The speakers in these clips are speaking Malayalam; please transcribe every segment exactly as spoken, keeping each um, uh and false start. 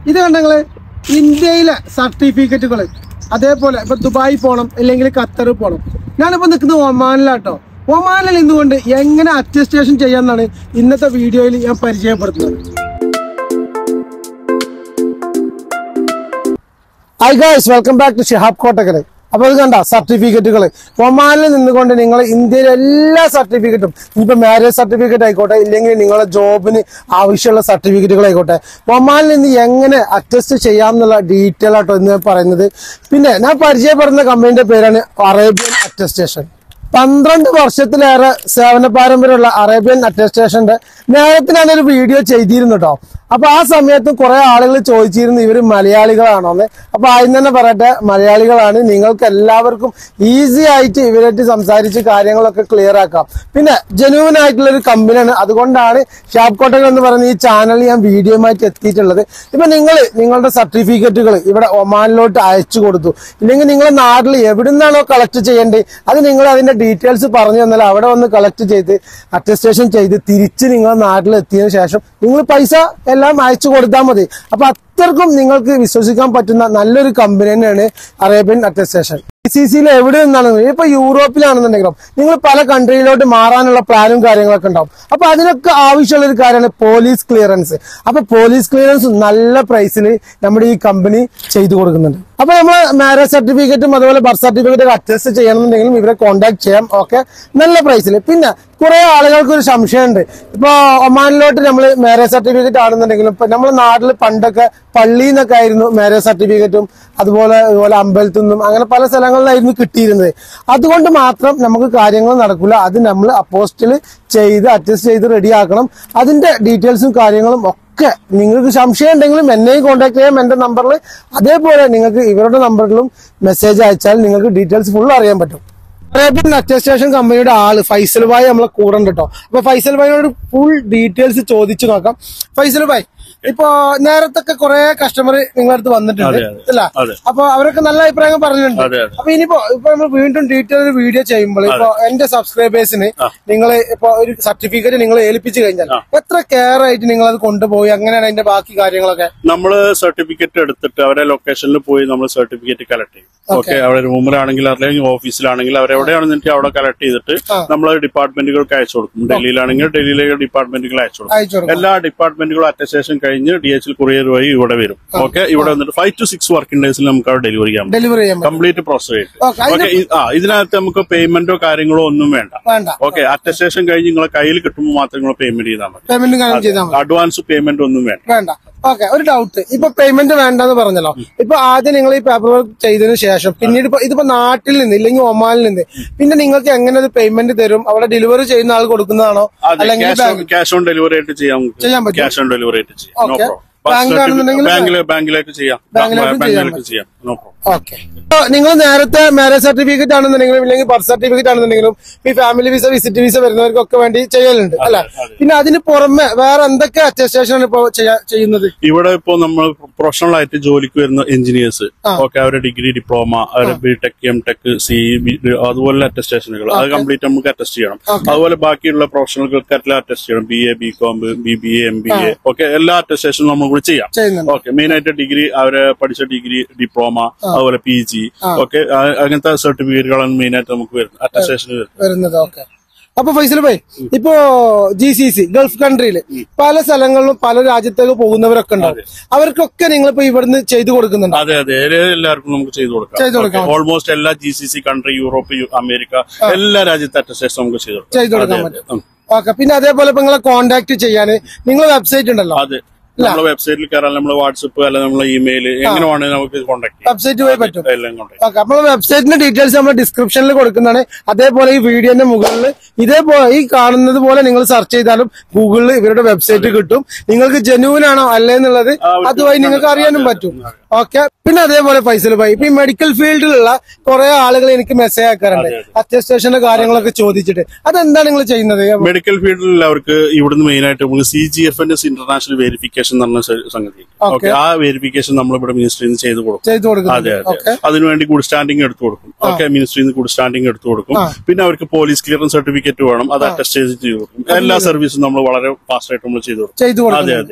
ഇത് കണ്ടങ്ങള് ഇന്ത്യയിലെ സർട്ടിഫിക്കറ്റുകൾ, അതേപോലെ ഇപ്പൊ ദുബായി പോകണം അല്ലെങ്കിൽ ഖത്തർ പോകണം. ഞാനിപ്പോ നിൽക്കുന്നത് ഒമാനിലാട്ടോ. ഒമാനിൽ നിന്നുകൊണ്ട് എങ്ങനെ അറ്റസ്റ്റേഷൻ ചെയ്യാന്നാണ് ഇന്നത്തെ വീഡിയോയിൽ ഞാൻ പരിചയപ്പെടുത്തുന്നത്. Hi guys, welcome back to Shihab Kottakkal. അപ്പൊ ഇത് കണ്ട സർട്ടിഫിക്കറ്റുകൾ ഒമാനിൽ നിന്നുകൊണ്ട് നിങ്ങൾ ഇന്ത്യയിലെ എല്ലാ സർട്ടിഫിക്കറ്റും, ഇനിയിപ്പോ മാരേജ് സർട്ടിഫിക്കറ്റ് ആയിക്കോട്ടെ, ഇല്ലെങ്കിൽ നിങ്ങളെ ജോബിന് ആവശ്യമുള്ള സർട്ടിഫിക്കറ്റുകൾ ആയിക്കോട്ടെ, ഒമാനിൽ നിന്ന് എങ്ങനെ അറ്റസ്റ്റ് ചെയ്യാമെന്നുള്ള ഡീറ്റെയിൽ ആട്ടോ ഇന്ന് പറയുന്നത്. പിന്നെ ഞാൻ പരിചയപ്പെടുന്ന കമ്പനിയുടെ പേരാണ് അറേബ്യൻ അറ്റസ്റ്റേഷൻ. പന്ത്രണ്ട് വർഷത്തിലേറെ സേവന പാരമ്പര്യമുള്ള അറേബ്യൻ അറ്റസ്റ്റേഷന്റെ നേരത്തെ ഞാനൊരു വീഡിയോ ചെയ്തിരുന്നു കേട്ടോ. അപ്പൊ ആ സമയത്ത് കുറെ ആളുകൾ ചോദിച്ചിരുന്നു ഇവര് മലയാളികളാണോന്ന്. അപ്പൊ ആദ്യം തന്നെ പറയട്ടെ, മലയാളികളാണ്. നിങ്ങൾക്ക് എല്ലാവർക്കും ഈസി ആയിട്ട് ഇവരായിട്ട് സംസാരിച്ച് കാര്യങ്ങളൊക്കെ ക്ലിയർ ആക്കാം. പിന്നെ ജെന്യൂൻ ആയിട്ടുള്ള ഒരു കമ്പനിയാണ്. അതുകൊണ്ടാണ് ഷിഹാബ് കോട്ടക്കൽ എന്ന് പറയുന്ന ഈ ചാനൽ ഞാൻ വീഡിയോയുമായിട്ട് എത്തിയിട്ടുള്ളത്. ഇപ്പൊ നിങ്ങൾ നിങ്ങളുടെ സർട്ടിഫിക്കറ്റുകൾ ഇവിടെ ഒമാനിലോട്ട് അയച്ചു കൊടുത്തു, ഇല്ലെങ്കിൽ നിങ്ങളുടെ നാട്ടിൽ എവിടെ നിന്നാണോ കളക്ട് ചെയ്യേണ്ടത് അത് നിങ്ങൾ അതിന്റെ ഡീറ്റെയിൽസ് പറഞ്ഞു തന്നാൽ അവിടെ വന്ന് കളക്ട് ചെയ്ത് അറ്റസ്റ്റേഷൻ ചെയ്ത് തിരിച്ച് നിങ്ങളുടെ നാട്ടിൽ എത്തിയതിനു ശേഷം നിങ്ങൾ പൈസ എല്ലാം അയച്ചു കൊടുത്താൽ മതി. അപ്പൊ അത്രക്കും നിങ്ങൾക്ക് വിശ്വസിക്കാൻ പറ്റുന്ന നല്ലൊരു കമ്പനി തന്നെയാണ് അറേബ്യൻ അറ്റസ്റ്റേഷൻ. സി സിയിൽ എവിടെ നിന്നാണെങ്കിലും, ഇപ്പൊ യൂറോപ്പിലാണെന്നുണ്ടെങ്കിലും നിങ്ങൾ പല കൺട്രിയിലോട്ട് മാറാനുള്ള പ്ലാനും കാര്യങ്ങളൊക്കെ ഉണ്ടാവും. അപ്പൊ അതിനൊക്കെ ആവശ്യമുള്ള ഒരു കാര്യമാണ് പോലീസ് ക്ലിയറൻസ്. അപ്പൊ പോലീസ് ക്ലിയറൻസ് നല്ല പ്രൈസിൽ നമ്മുടെ ഈ കമ്പനി ചെയ്തു കൊടുക്കുന്നുണ്ട്. അപ്പൊ നമ്മൾ മാരേജ് സർട്ടിഫിക്കറ്റും അതുപോലെ ബർത്ത് സർട്ടിഫിക്കറ്റ് അറ്റസ്റ്റ് ചെയ്യണമെന്നുണ്ടെങ്കിലും ഇവരെ കോൺടാക്ട് ചെയ്യാം. ഓക്കെ, നല്ല പ്രൈസിൽ. പിന്നെ കുറെ ആളുകൾക്ക് ഒരു സംശയമുണ്ട്, ഇപ്പൊ ഒമാനിലോട്ട് നമ്മൾ മാരേജ് സർട്ടിഫിക്കറ്റ് ആണെന്നുണ്ടെങ്കിലും ഇപ്പൊ നമ്മുടെ നാട്ടിൽ പണ്ടൊക്കെ പള്ളിയിൽ നിന്നൊക്കെ ആയിരുന്നു മാരേജ് സർട്ടിഫിക്കറ്റും അതുപോലെ അതുപോലെ അമ്പലത്തിൽ നിന്നും അങ്ങനെ പല സ്ഥലങ്ങളിലായിരുന്നു കിട്ടിയിരുന്നത്. അതുകൊണ്ട് മാത്രം നമുക്ക് കാര്യങ്ങൾ നടക്കില്ല. അത് നമ്മൾ അപ്പോസ്റ്റിൽ ചെയ്ത് അറ്റസ്റ്റ് ചെയ്ത് റെഡിയാക്കണം. അതിന്റെ ഡീറ്റെയിൽസും കാര്യങ്ങളും ഒക്കെ നിങ്ങൾക്ക് സംശയം ഉണ്ടെങ്കിലും എന്നെയും കോൺടാക്ട് ചെയ്യാം എന്റെ നമ്പറിൽ. അതേപോലെ നിങ്ങൾക്ക് ഇവരുടെ നമ്പറിലും മെസ്സേജ് അയച്ചാൽ നിങ്ങൾക്ക് ഡീറ്റെയിൽസ് ഫുൾ അറിയാൻ പറ്റും. അറേബ്യൻ അറ്റസ്റ്റേഷൻ കമ്പനിയുടെ ആള് ഫൈസൽ ഭായ് നമ്മളെ കൂടെ ഉണ്ട് കേട്ടോ. അപ്പൊ ഫൈസൽ ഭായിനോട് ഫുൾ ഡീറ്റെയിൽസ് ചോദിച്ചു നോക്കാം. ഫൈസൽ ഭായ്, ഇപ്പൊ നേരത്തൊക്കെ കുറെ കസ്റ്റമർ നിങ്ങളുടെ അടുത്ത് വന്നിട്ടുണ്ട് അല്ല? അപ്പൊ അവരൊക്കെ നല്ല അഭിപ്രായങ്ങൾ പറഞ്ഞിട്ടുണ്ട്. അപ്പൊ ഇനിയിപ്പോ ഇപ്പൊ നമ്മൾ വീണ്ടും ഡീറ്റെയിൽ വീഡിയോ ചെയ്യുമ്പോൾ ഇപ്പൊ എന്റെ സബ്സ്ക്രൈബേഴ്സിന് നിങ്ങൾ ഇപ്പൊ ഒരു സർട്ടിഫിക്കറ്റ് നിങ്ങൾ ഏൽപ്പിച്ചു കഴിഞ്ഞാൽ എത്ര കെയർ ആയിട്ട് നിങ്ങൾ അത് കൊണ്ടുപോയി, അങ്ങനെയാണ് അതിന്റെ ബാക്കി കാര്യങ്ങളൊക്കെ? നമ്മള് സർട്ടിഫിക്കറ്റ് എടുത്തിട്ട് അവരെ ലൊക്കേഷനിൽ പോയി നമ്മൾ സർട്ടിഫിക്കറ്റ് കളക്ട് ചെയ്യും. ഓക്കെ, അവിടെ റൂമിലാണെങ്കിൽ അല്ലെങ്കിൽ ഓഫീസിലാണെങ്കിൽ അവരെവിടെയാണെന്ന് അവിടെ കളക്ട് ചെയ്തിട്ട് നമ്മൾ ഡിപ്പാർട്ട്മെന്റുകൾക്ക് അയച്ചു കൊടുക്കും. ഡൽഹിയിലാണെങ്കിൽ ഡൽഹിയിലെ ഡിപ്പാർട്ട്മെന്റുകൾ അയച്ചു കൊടുക്കും. എല്ലാ ഡിപ്പാർട്ട്മെന്റുകളും അറ്റസ്റ്റേഷൻ കഴിഞ്ഞ് ഡി എച്ച് എൽ കൊറിയർ വഴി ഇവിടെ വരും. ഓക്കെ, ഇവിടെ വന്നിട്ട് ഫൈവ് ടു സിക്സ് വർക്കിംഗ് ഡേയ്സിൽ നമുക്ക് അവിടെ ഡെലിവറി ചെയ്യാൻ പറ്റും. കംപ്ലീറ്റ് പ്രോസസ് ചെയ്തിട്ട്. ഓക്കെ, ആ ഇതിനകത്ത് നമുക്ക് പേയ്മെന്റോ കാര്യങ്ങളോ ഒന്നും വേണ്ട. ഓക്കെ, അറ്റസ്റ്റേഷൻ കഴിഞ്ഞ് നിങ്ങളെ കയ്യിൽ കിട്ടുമ്പോൾ മാത്രം നിങ്ങൾ പേയ്മെന്റ് ചെയ്താൽ മതി. അഡ്വാൻസ് പേയ്മെന്റ് ഒന്നും വേണ്ട. ഓക്കെ, ഒരു ഡൗട്ട്, ഇപ്പൊ പേയ്മെന്റ് വേണ്ടെന്ന് പറഞ്ഞല്ലോ. ഇപ്പൊ ആദ്യം നിങ്ങൾ ഈ പേപ്പർ വർക്ക് ചെയ്തതിനു ശേഷം പിന്നീട് ഇപ്പൊ ഇതിപ്പോ നാട്ടിൽ നിന്ന് ഇല്ലെങ്കിൽ ഒമാനിൽ നിന്ന് പിന്നെ നിങ്ങൾക്ക് എങ്ങനെ ഒരു പേയ്മെന്റ് തരും? അവിടെ ഡെലിവറി ചെയ്യുന്ന ആൾ കൊടുക്കുന്നതാണോ അല്ലെങ്കിൽ ക്യാഷ് ഓൺ ഡെലിവറി ആയിട്ട് ചെയ്യാൻ പറ്റും? ക്യാഷ് ഓൺ ഡെലിവറി ആയിട്ട് ചെയ്യാം. ബാങ്കിലേക്ക് ചെയ്യാം. ബാങ്കിലേക്ക് ചെയ്യാം. ഓക്കെ, നിങ്ങൾ നേരത്തെ മാരേജ് സർട്ടിഫിക്കറ്റ് ആണെന്നുണ്ടെങ്കിലും ഇല്ലെങ്കിൽ ബർത്ത് സർട്ടിഫിക്കറ്റ് ആണെന്നുണ്ടെങ്കിലും ഈ ഫാമിലി വിസ വിസിറ്റ് വിസ വരുന്നവർക്കൊക്കെ വേണ്ടി ചെയ്യലുണ്ട് അല്ലെ? പിന്നെ അതിന് പുറമെ വേറെ എന്തൊക്കെ അറ്റസ്റ്റേഷൻ ആണ് ഇപ്പൊ ചെയ്യുന്നത്? ഇവിടെ ഇപ്പൊ നമ്മൾ പ്രൊഫഷണൽ ആയിട്ട് ജോലിക്ക് വരുന്ന എഞ്ചിനീയേഴ്സ് ഓക്കെ, അവരുടെ ഡിഗ്രി ഡിപ്ലോമ, അവരുടെ B tech M tech C അതുപോലെ അറ്റസ്റ്റേഷനുകൾ അത് കംപ്ലീറ്റ് നമുക്ക് അറ്റസ്റ്റ് ചെയ്യണം. അതുപോലെ ബാക്കിയുള്ള പ്രൊഫഷണലുകൾക്ക് എല്ലാം അറ്റസ്റ്റ് ചെയ്യണം. B A B com B B A M B A okay, എല്ലാ അറ്റസ്റ്റേഷനും നമ്മൾ കൂടി ചെയ്യാം. ഓക്കെ, മെയിൻ ആയിട്ട് ഡിഗ്രി അവരെ പഠിച്ച ഡിഗ്രി ഡിപ്ലോമ അതുപോലെ പി ജി ഓക്കെ, അങ്ങനത്തെ സർട്ടിഫിക്കറ്റുകളാണ് മെയിൻ ആയിട്ട് നമുക്ക് വരുന്നത് അറ്റസ്റ്റേഷന് വരുന്നത്. ഓക്കെ, അപ്പൊ ഫൈസൽ ഭായ്, ഇപ്പോ ജി സി സി ഗൾഫ് കൺട്രിയില് പല സ്ഥലങ്ങളിലും പല രാജ്യത്തേക്ക് പോകുന്നവരൊക്കെ ഉണ്ടാവും. അവർക്കൊക്കെ നിങ്ങളിപ്പോ ഇവിടുന്ന് ചെയ്തു കൊടുക്കുന്നുണ്ട്? അതെ അതെ, എല്ലാവർക്കും നമുക്ക് ചെയ്തു കൊടുക്കാം. ചെയ്തു കൊടുക്കാം. ഓൾമോസ്റ്റ് എല്ലാ G C C country, Europe, America എല്ലാ രാജ്യത്തെ അറ്റസ്റ്റേഷൻ നമുക്ക് ചെയ്തു ചെയ്തു കൊടുക്കാൻ പറ്റും. ഓക്കെ, പിന്നെ അതേപോലെ ഇപ്പൊ നിങ്ങളെ കോൺടാക്ട് ചെയ്യാന് നിങ്ങളെ വെബ്സൈറ്റ് ഉണ്ടല്ലോ? അതെ, നമ്മളെ വെബ്സൈറ്റിൽ കയറാൻ നമ്മളെ വാട്സപ്പ് അല്ലെങ്കിൽ നമ്മളെ ഇമെയിൽ എങ്ങനെ വേണമെങ്കിൽ നമുക്ക് കോൺടാക്ട് ചെയ്യാം. വെബ്സൈറ്റ് വഴി പറ്റും. ഓക്കെ, അപ്പോൾ വെബ്സൈറ്റിന്റെ ഡീറ്റെയിൽസ് നമ്മൾ ഡിസ്ക്രിപ്ഷനിൽ കൊടുക്കുന്നതാണ്. അതേപോലെ ഈ വീഡിയോന്റെ മുകളിൽ ഇതേപോലെ ഈ കാണുന്നത് പോലെ നിങ്ങൾ സെർച്ച് ചെയ്താലും ഗൂഗിളിൽ ഇവരുടെ വെബ്സൈറ്റ് കിട്ടും. നിങ്ങൾക്ക് ജെന്യൂൻ ആണോ അല്ലേ എന്നുള്ളത് അതുവഴി നിങ്ങൾക്ക് അറിയാനും പറ്റും. ഓക്കെ, പിന്നെ അതേപോലെ ഫൈസൽ ഭായ്, ഇപ്പൊ ഈ മെഡിക്കൽ ഫീൽഡിലുള്ള കുറെ ആളുകൾ എനിക്ക് മെസ്സേജ് ആക്കാറുണ്ട് അറ്റസ്റ്റേഷന്റെ കാര്യങ്ങളൊക്കെ ചോദിച്ചിട്ട്. അതെന്താണ് നിങ്ങൾ ചെയ്യുന്നത്? മെഡിക്കൽ ഫീൽഡിലുള്ളവർക്ക് ഇവിടുന്ന് മെയിൻ ആയിട്ട് നമുക്ക് സി ജി എഫ് എന്റെ ഇന്റർനാഷണൽ വെരിഫിക്കേഷൻ എന്ന് പറഞ്ഞ സംഗതി. ഓക്കെ, ആ വെരിഫിക്കേഷൻ നമ്മളിവിടെ മിനിസ്ട്രിയിൽ നിന്ന് ചെയ്ത് കൊടുക്കും. അതെ അതെ, അതിനുവേണ്ടി ഗുഡ് സ്റ്റാൻഡിംഗ് എടുത്തു കൊടുക്കും. ഓക്കെ, മിനിസ്ട്രിയിൽ നിന്ന് ഗുഡ് സ്റ്റാൻഡിംഗ് എടുത്തു കൊടുക്കും. പിന്നെ അവർക്ക് പോലീസ് ക്ലിയറൻസ് സർട്ടിഫിക്കറ്റ് വേണം, അത് അറ്റസ്റ്റ് ചെയ്ത് ചെയ്ത് കൊടുക്കും. എല്ലാ സർവീസും നമ്മൾ വളരെ ഫാസ്റ്റ് ആയിട്ട് നമ്മൾ ചെയ്തു കൊടുക്കും. അതെ അതെ അതെ.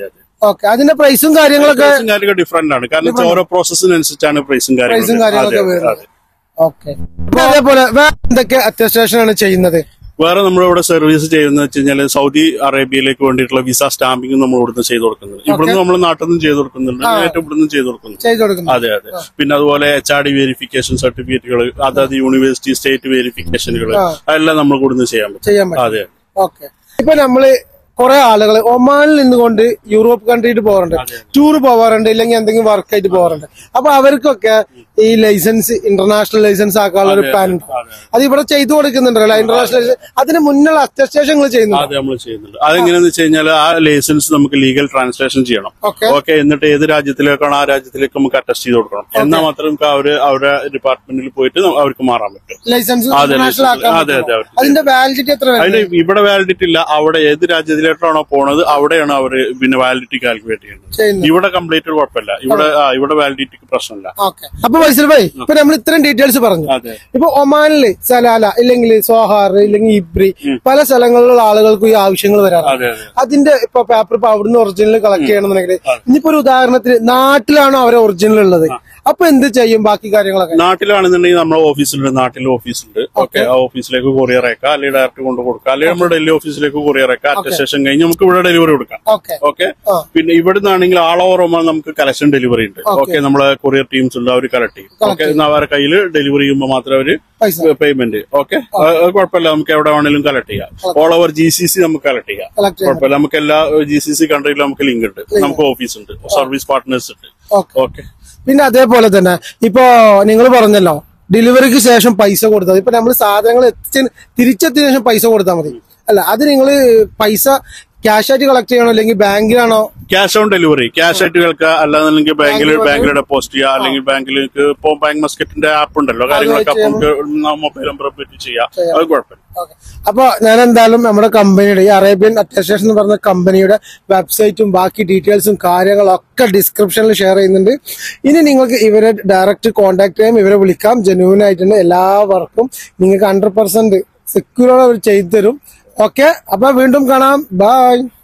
ഓക്കെ, അതിന്റെ പ്രൈസും കാര്യങ്ങളൊക്കെ കാര്യങ്ങളൊക്കെ ഡിഫറെന്റ് ആണ്. കാരണം ഓരോ പ്രോസസ്സിനനുസരിച്ചാണ് പ്രൈസും പ്രൈസും കാര്യങ്ങളും. കാര്യങ്ങളൊക്കെ വരുന്നത്. ഓക്കെ, അതേപോലെ വേറെ എന്തൊക്കെ അറ്റസ്റ്റേഷൻ ആണ് ചെയ്യുന്നത്? വേറെ നമ്മളിവിടെ സർവീസ് ചെയ്യുന്നത് വെച്ച് കഴിഞ്ഞാൽ സൗദി അറേബ്യയിലേക്ക് വേണ്ടിയിട്ടുള്ള വിസ സ്റ്റാമ്പിംഗ് നമ്മൾ ഇവിടുന്ന് ചെയ്ത് കൊടുക്കുന്നുണ്ട്. ഇവിടുന്ന് നമ്മൾ നാട്ടിൽ നിന്നും ചെയ്ത് കൊടുക്കുന്നുണ്ട്, ഇവിടുന്ന് ചെയ്ത് കൊടുക്കുന്നുണ്ട്. അതെ അതെ. പിന്നെ അതുപോലെ എച്ച് ആർ ഡി വെരിഫിക്കേഷൻ സർട്ടിഫിക്കറ്റുകൾ, അതായത് യൂണിവേഴ്സിറ്റി സ്റ്റേറ്റ് വെരിഫിക്കേഷനുകൾ, അതെല്ലാം നമ്മൾ ഇവിടുന്ന് ചെയ്യാൻ പറ്റും. അതെ. ഓക്കെ, ഇപ്പൊ നമ്മള് കുറെ ആളുകൾ ഒമാനിൽ നിന്നുകൊണ്ട് യൂറോപ്പ് കൺട്രിയിൽ പോകാറുണ്ട്, ടൂർ പോവാറുണ്ട്, ഇല്ലെങ്കിൽ എന്തെങ്കിലും വർക്കായിട്ട് പോകാറുണ്ട്. അപ്പൊ അവർക്കൊക്കെ ഈ ലൈസൻസ് ഇന്റർനാഷണൽ ലൈസൻസ് ആക്കാനുള്ള ഒരു പ്ലാൻ ഉണ്ട്. അത് ഇവിടെ ചെയ്തു കൊടുക്കുന്നുണ്ടല്ലോ ഇന്റർനാഷണൽ ലൈസൻസ്. അതിന് മുന്നുള്ള അറ്റസ്റ്റേഷൻ ചെയ്യുന്നുണ്ട്. അതെ, നമ്മൾ ചെയ്യുന്നുണ്ട്. അതെങ്ങനെയാന്ന് വെച്ച് കഴിഞ്ഞാൽ ആ ലൈസൻസ് നമുക്ക് ലീഗൽ ട്രാൻസ്ലേഷൻ ചെയ്യണം. ഓക്കെ, എന്നിട്ട് ഏത് രാജ്യത്തിലേക്കാണ് ആ രാജ്യത്തിലേക്ക് നമുക്ക് അറ്റസ്റ്റ് ചെയ്ത് കൊടുക്കണം. എന്നാൽ മാത്രം നമുക്ക് അവര് അവരുടെ ഡിപ്പാർട്ട്മെന്റിൽ പോയിട്ട് അവർക്ക് മാറാൻ പറ്റും ലൈസൻസ്. അതെ അതെ അതെ. അതിന്റെ വാലിഡിറ്റി എത്ര? അതിന്റെ ഇവിടെ വാലിഡിറ്റി ഇല്ല. അവിടെ ഏത് രാജ്യത്തിലേക്കാണോ പോണത് അവിടെയാണ് അവര് പിന്നെ വാലിഡിറ്റി കാൽക്കുലേറ്റ് ചെയ്യുന്നത്. ഇവിടെ കംപ്ലീറ്റ് കുഴപ്പമില്ല. ഇവിടെ ഇവിടെ വാലിഡിറ്റിക്ക് പ്രശ്നമില്ല. അപ്പൊ വൈസൽ ഭായി, ഇപ്പൊ നമ്മൾ ഇത്രയും ഡീറ്റെയിൽസ് പറഞ്ഞു. ഇപ്പൊ ഒമാനില് സലാല ഇല്ലെങ്കിൽ സോഹാർ ഇല്ലെങ്കിൽ ഇബ്രി പല സ്ഥലങ്ങളിലുള്ള ആളുകൾക്ക് ഈ ആവശ്യങ്ങൾ വരാറുണ്ട്. അതിന്റെ ഇപ്പൊ പേപ്പർ ഇപ്പൊ അവിടുന്ന് ഒറിജിനൽ കളക്ട് ചെയ്യണമെന്നുണ്ടെങ്കിൽ ഇനിയിപ്പോ ഒരു ഉദാഹരണത്തിന് നാട്ടിലാണോ അവരെ ഒറിജിനൽ ഉള്ളത്, അപ്പൊ എന്ത് ചെയ്യും? ബാക്കി കാര്യങ്ങളൊക്കെ നാട്ടിലാണെന്നുണ്ടെങ്കിൽ നമ്മുടെ ഓഫീസിലുണ്ട്, നാട്ടിലെ ഓഫീസുണ്ട്. ഓക്കെ, ആ ഓഫീസിലേക്ക് കൊറിയർ അയക്കാം, അല്ലെങ്കിൽ ഡയറക്റ്റ് കൊണ്ട് കൊടുക്കാം, അല്ലെങ്കിൽ നമ്മുടെ ഡൽഹി ഓഫീസിലേക്ക് കൊറിയർ അയക്കാം. അറ്റസ്റ്റേഷൻ കഴിഞ്ഞ് നമുക്ക് ഇവിടെ ഡെലിവറി കൊടുക്കാം. ഓക്കെ, പിന്നെ ഇവിടെ നിന്നാണെങ്കിൽ ആൾ ഓവർ ഒമാൻ നമുക്ക് കളക്ഷൻ ഡെലിവറി ഉണ്ട്. ഓക്കെ, നമ്മളെ കൊറിയർ ടീംസ് ഉണ്ട്, അവർ കളക്ട് ചെയ്യും. ഓക്കെ, അവരുടെ കയ്യിൽ ഡെലിവറി ചെയ്യുമ്പോൾ മാത്രമേ അവര് പേയ്മെന്റ്. ഓക്കെ, കുഴപ്പമില്ല, നമുക്ക് എവിടെ വേണമെങ്കിലും കളക്ട് ചെയ്യാം. All over G C C നമുക്ക് കളക്ട് ചെയ്യാം. കുഴപ്പമില്ല, നമുക്ക് എല്ലാ ജി സി സി കൺട്രിയിലും നമുക്ക് ലിങ്ക് ഉണ്ട്, നമുക്ക് ഓഫീസ് ഉണ്ട്, സർവീസ് പാർട്ട്നേഴ്സ് ഉണ്ട്. ഓക്കെ, പിന്നെ അതേപോലെ തന്നെ ഇപ്പോ നിങ്ങൾ പറഞ്ഞല്ലോ ഡെലിവറിക്ക് ശേഷം പൈസ കൊടുത്താൽ ഇപ്പൊ നമ്മൾ സാധനങ്ങൾ എത്തി തിരിച്ചെത്തിയ ശേഷം പൈസ കൊടുത്താൽ മതി അല്ല, അത് നിങ്ങള് പൈസ ക്യാഷ് ആയിട്ട് കളക്ട് ചെയ്യണോ അല്ലെങ്കിൽ ബാങ്കിലാണോ? ക്യാഷ് ഓൺ ഡെലിവറി, ക്യാഷ് ആയിട്ട് കേൾക്കാം, അല്ലാന്നുണ്ടെങ്കിൽ ബാങ്കിൽ ബാങ്കിൽ ഡെപ്പോസിറ്റ് ചെയ്യാം, അല്ലെങ്കിൽ ബാങ്കിലേക്ക് ഇപ്പൊ ബാങ്ക് മസ്കറ്റിന്റെ ആപ്പ് ഉണ്ടല്ലോ, കാര്യങ്ങളൊക്കെ നമുക്ക് മൊബൈൽ നമ്പർ പറ്റി ചെയ്യാം. അത് കുഴപ്പമില്ല. അപ്പൊ ഞാൻ എന്തായാലും നമ്മുടെ കമ്പനിയുടെ ഈ അറേബ്യൻ അറ്റസ്റ്റേഷൻ എന്ന് പറഞ്ഞ കമ്പനിയുടെ വെബ്സൈറ്റും ബാക്കി ഡീറ്റെയിൽസും കാര്യങ്ങളും ഒക്കെ ഡിസ്ക്രിപ്ഷനിൽ ഷെയർ ചെയ്യുന്നുണ്ട്. ഇനി നിങ്ങൾക്ക് ഇവരെ ഡയറക്റ്റ് കോൺടാക്ട് ചെയ്യാം, ഇവരെ വിളിക്കാം. ജെന്യൂൻ ആയിട്ടുണ്ട്, എല്ലാ വർക്കും നിങ്ങൾക്ക് ഹൺഡ്രഡ് പെർസെന്റ് സെക്യൂർ അവർ ചെയ്തു തരും. ഓക്കെ, അപ്പൊ വീണ്ടും കാണാം. ബൈ.